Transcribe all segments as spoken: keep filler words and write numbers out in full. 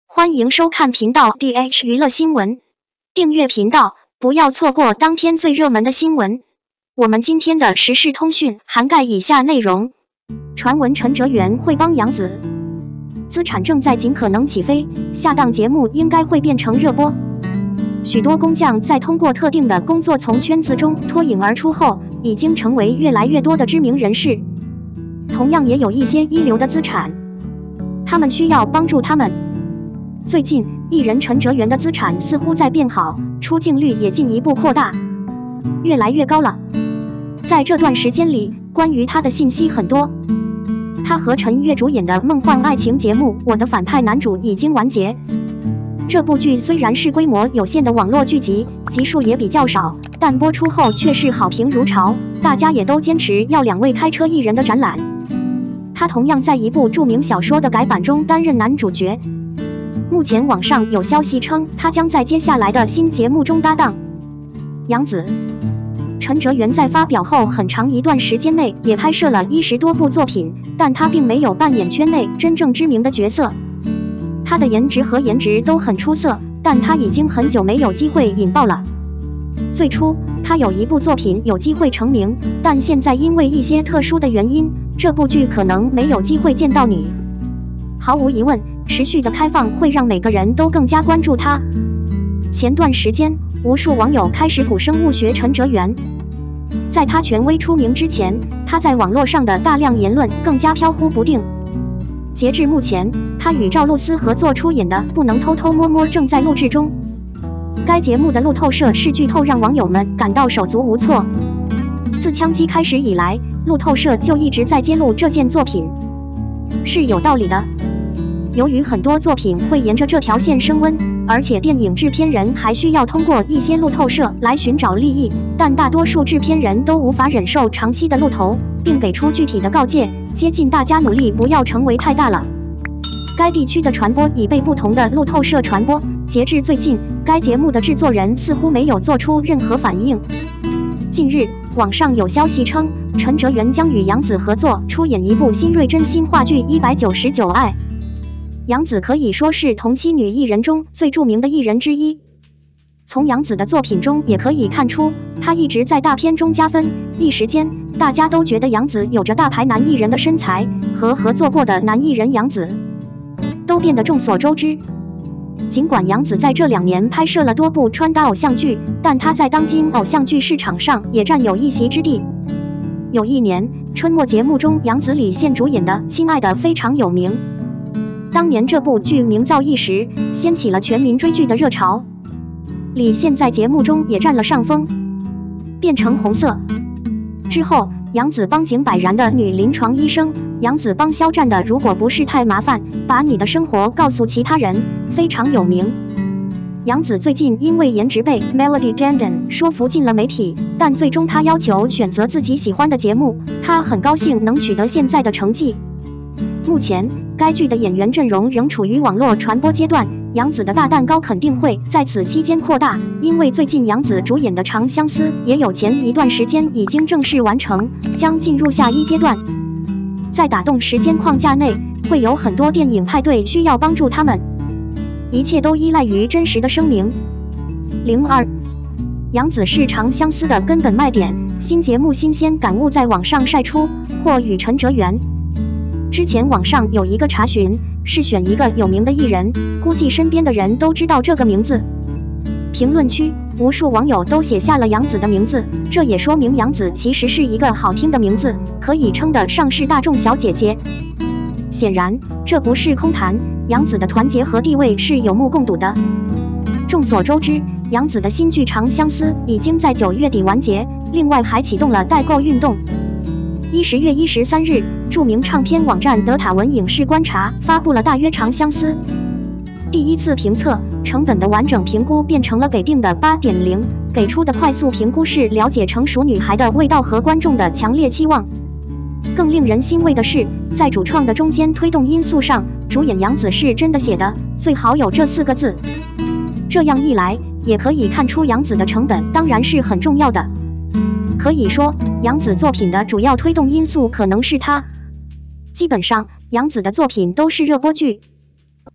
欢迎收看频道 D H 娱乐新闻，订阅频道，不要错过当天最热门的新闻。我们今天的时事通讯涵盖以下内容：传闻陈哲远会帮杨紫，资产正在尽可能起飞，下档节目应该会变成热播。许多工匠在通过特定的工作从圈子中脱颖而出后，已经成为越来越多的知名人士。同样也有一些一流的资产，他们需要帮助他们。最近，艺人陈哲远的资产似乎在变好，出镜率也进一步扩大，越来越高了。在这段时间里，关于他的信息很多。他和陈悦主演的梦幻爱情节目《我的反派男主》已经完结。这部剧虽然是规模有限的网络剧集，集数也比较少，但播出后却是好评如潮，大家也都坚持要两位开车艺人的展览。他同样在一部著名小说的改版中担任男主角。目前网上有消息称，他将在接下来的新节目中搭档杨紫。陈哲远在发表后很长一段时间内也拍摄了一十多部作品，但他并没有扮演圈内真正知名的角色。他的颜值和颜值都很出色，但他已经很久没有机会引爆了。最初，他有一部作品有机会成名，但现在因为一些特殊的原因，这部剧可能没有机会见到你。毫无疑问，持续的开放会让每个人都更加关注他。前段时间，无数网友开始古生物学陈哲远。在他权威出名之前，他在网络上的大量言论更加飘忽不定。截至目前，他与赵露思合作出演的《不能偷偷摸摸》正在录制中。该节目的路透社是剧透让网友们感到手足无措。自枪击开始以来，路透社就一直在揭露这件作品，是有道理的。由于很多作品会沿着这条线升温，而且电影制片人还需要通过一些路透社来寻找利益，但大多数制片人都无法忍受长期的路透，并给出具体的告诫，接近大家努力不要成为太大了。该地区的传播已被不同的路透社传播，截至最近，该节目的制作人似乎没有做出任何反应。近日，网上有消息称，陈哲远将与杨紫合作出演一部新锐真心话剧《一百九十九爱》。杨紫可以说是同期女艺人中最著名的艺人之一。从杨紫的作品中也可以看出，她一直在大片中加分。一时间，大家都觉得杨紫有着大牌男艺人的身材，和合作过的男艺人杨紫都变得众所周知。尽管杨紫在这两年拍摄了多部穿搭偶像剧，但她在当今偶像剧市场上也占有一席之地。有一年，春末节目中杨紫李现主演的《亲爱的》非常有名。当年这部剧名噪一时，掀起了全民追剧的热潮。李现在节目中也占了上风，变成红色。之后，杨紫帮井柏然的《女临床医生》，杨紫帮肖战的《如果不是太麻烦，把你的生活告诉其他人》非常有名。杨紫最近因为颜值被 Melody Janden 说服进了媒体，但最终她要求选择自己喜欢的节目，她很高兴能取得现在的成绩。目前，该剧的演员阵容仍处于网络传播阶段，杨紫的大蛋糕肯定会在此期间扩大，因为最近杨紫主演的《长相思》也有前一段时间已经正式完成，将进入下一阶段。在打动时间框架内，会有很多电影派对需要帮助他们，一切都依赖于真实的声明。零二，杨紫是《长相思》的根本卖点，新节目新鲜感悟在网上晒出，或与陈哲远。之前网上有一个查询，是选一个有名的艺人，估计身边的人都知道这个名字。评论区无数网友都写下了杨紫的名字，这也说明杨紫其实是一个好听的名字，可以称得上是大众小姐姐。显然，这不是空谈，杨紫的团结和地位是有目共睹的。众所周知，杨紫的新剧《长相思》已经在九月底完结，另外还启动了代购运动。一十月一十三日，著名唱片网站德塔文影视观察发布了大约《长相思》第一次评测，成本的完整评估变成了给定的 八点零， 给出的快速评估是了解成熟女孩的味道和观众的强烈期望。更令人欣慰的是，在主创的中间推动因素上，主演杨紫是真的写的最好有这四个字。这样一来，也可以看出杨紫的成本当然是很重要的。可以说，杨紫作品的主要推动因素可能是她。基本上，杨紫的作品都是热播剧。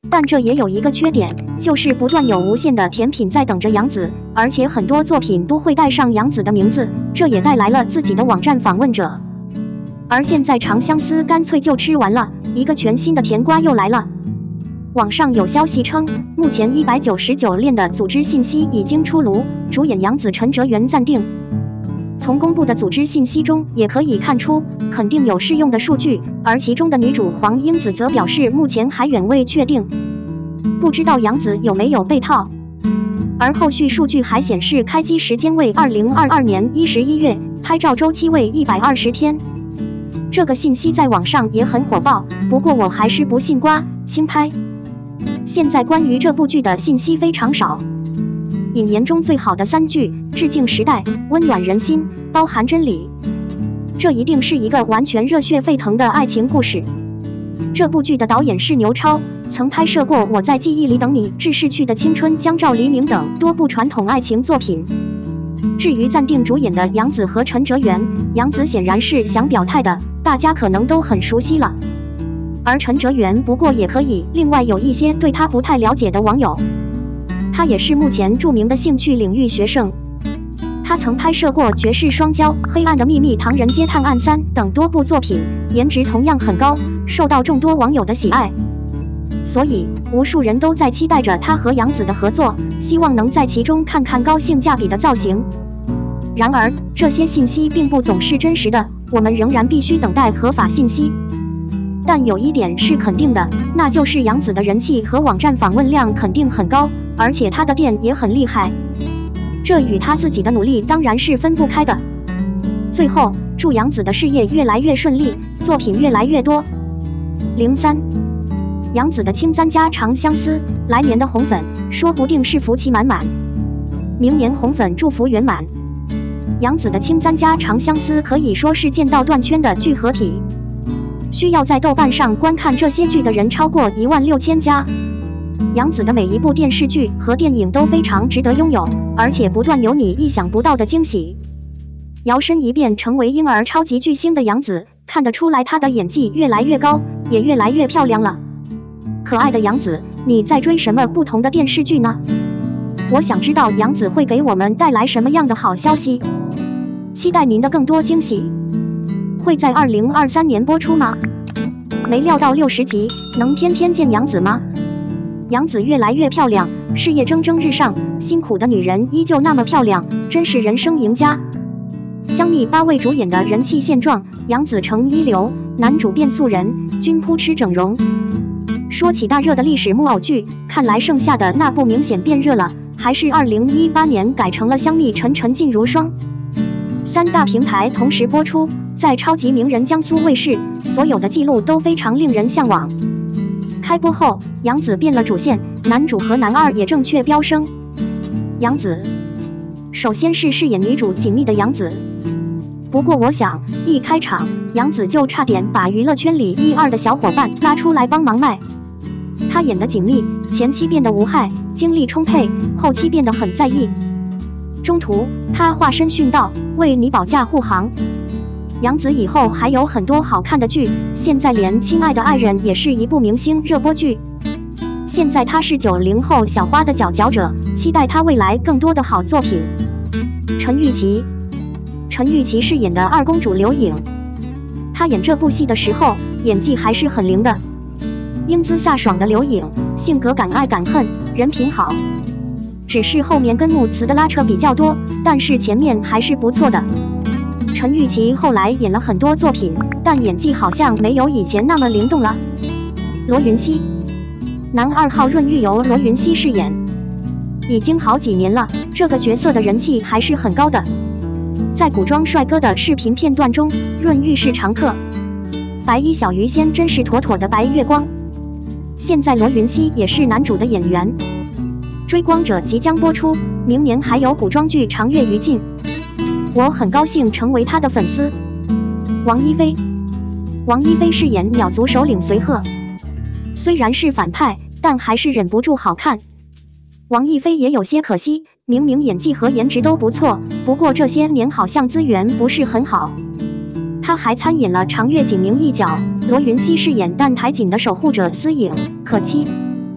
但这也有一个缺点，就是不断有无限的甜品在等着杨紫，而且很多作品都会带上杨紫的名字，这也带来了自己的网站访问者。而现在长相思干脆就吃完了，一个全新的甜瓜又来了。网上有消息称，目前一百九十九链的组织信息已经出炉，主演杨紫陈哲远暂定。从公布的组织信息中也可以看出，肯定有试用的数据，而其中的女主黄英子则表示目前还远未确定，不知道杨紫有没有被套。而后续数据还显示，开机时间为二零二二年十一月，拍照周期为一百二十天。这个信息在网上也很火爆，不过我还是不信瓜，轻拍。现在关于这部剧的信息非常少。引言中最好的三句：致敬时代，温暖人心，包含真理。这一定是一个完全热血沸腾的爱情故事。这部剧的导演是牛超，曾拍摄过《我在记忆里等你》《致逝去的青春》《江照黎明》等多部传统爱情作品。至于暂定主演的杨紫和陈哲远，杨紫显然是想表态的，大家可能都很熟悉了。而陈哲远不过也可以。另外有一些对他不太了解的网友，他也是目前著名的兴趣领域学生。他曾拍摄过《绝世双骄》《黑暗的秘密》《唐人街探案三》等多部作品，颜值同样很高，受到众多网友的喜爱。所以无数人都在期待着他和杨紫的合作，希望能在其中看看高性价比的造型。然而这些信息并不总是真实的，我们仍然必须等待合法信息。但有一点是肯定的，那就是杨紫的人气和网站访问量肯定很高，而且她的店也很厉害，这与她自己的努力当然是分不开的。最后，祝杨紫的事业越来越顺利，作品越来越多。零三，杨紫的青簪加长相思，来年的红粉说不定是福气满满，明年红粉祝福圆满。杨紫的青簪加长相思可以说是剑道断圈的聚合体。需要在豆瓣上观看这些剧的人超过一万六千家。杨紫的每一部电视剧和电影都非常值得拥有，而且不断有你意想不到的惊喜。摇身一变成为婴儿超级巨星的杨紫，看得出来她的演技越来越高，也越来越漂亮了。可爱的杨紫，你在追什么不同的电视剧呢？我想知道杨紫会给我们带来什么样的好消息，期待您的更多惊喜。会在二零二三年播出吗？没料到六十集，能天天见杨紫吗？杨紫越来越漂亮，事业蒸蒸日上，辛苦的女人依旧那么漂亮，真是人生赢家。香蜜八位主演的人气现状，杨紫成一流，男主变素人，均扑哧整容。说起大热的历史木偶剧，看来剩下的那部明显变热了，还是二零一八年改成了香蜜沉沉烬如霜。三大平台同时播出，在超级名人江苏卫视，所有的记录都非常令人向往。开播后，杨紫变了主线，男主和男二也正确飙升。杨紫，首先是饰演女主锦觅的杨紫。不过我想，一开场，杨紫就差点把娱乐圈里一二的小伙伴拉出来帮忙卖。她演的锦觅，前期变得无害，精力充沛，后期变得很在意。中途，她化身殉道，为你保驾护航。杨紫以后还有很多好看的剧，现在连《亲爱的爱人》也是一部明星热播剧。现在她是九零后小花的佼佼者，期待她未来更多的好作品。陈钰琪，陈钰琪饰演的二公主刘颖，她演这部戏的时候，演技还是很灵的。英姿飒爽的刘颖，性格敢爱敢恨，人品好。只是后面跟木词的拉扯比较多，但是前面还是不错的。陈钰琪后来演了很多作品，但演技好像没有以前那么灵动了。罗云熙，男二号润玉由罗云熙饰演，已经好几年了，这个角色的人气还是很高的。在古装帅哥的视频片段中，润玉是常客。白衣小鱼仙真是妥妥的白月光。现在罗云熙也是男主的演员。追光者即将播出，明年还有古装剧《长月于禁》，我很高兴成为他的粉丝。王一菲，王一菲饰演鸟族首领随鹤，虽然是反派，但还是忍不住好看。王一菲也有些可惜，明明演技和颜值都不错，不过这些年好像资源不是很好。她还参演了《长月璟明一角》，罗云熙饰演淡台璟的守护者司影，可期。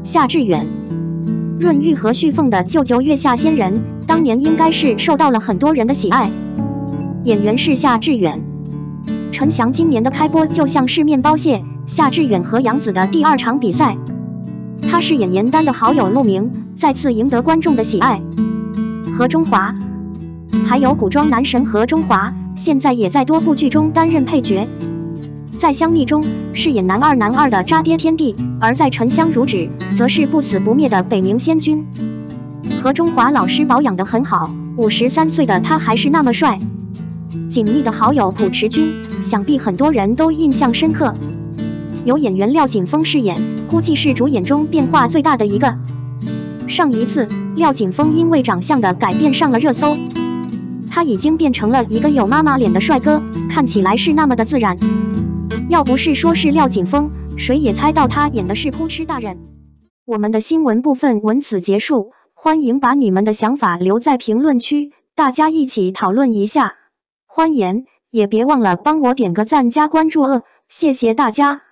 夏志远。润玉和旭凤的舅舅月下仙人，当年应该是受到了很多人的喜爱。演员是夏志远。陈翔今年的开播就像是面包蟹，夏志远和杨紫的第二场比赛，他是演严丹的好友陆明，再次赢得观众的喜爱。何中华，还有古装男神何中华，现在也在多部剧中担任配角。在香蜜中饰演男二男二的渣爹天帝，而在沉香如纸则是不死不灭的北冥仙君。何中华老师保养得很好，五十三岁的他还是那么帅。紧密的好友扑哧君，想必很多人都印象深刻。由演员廖景峰饰演，估计是主演中变化最大的一个。上一次，廖景峰因为长相的改变上了热搜，他已经变成了一个有妈妈脸的帅哥，看起来是那么的自然。要不是说是廖景峰，谁也猜到他演的是扑哧大人。我们的新闻部分文此结束，欢迎把你们的想法留在评论区，大家一起讨论一下。欢迎，也别忘了帮我点个赞加关注哦，谢谢大家。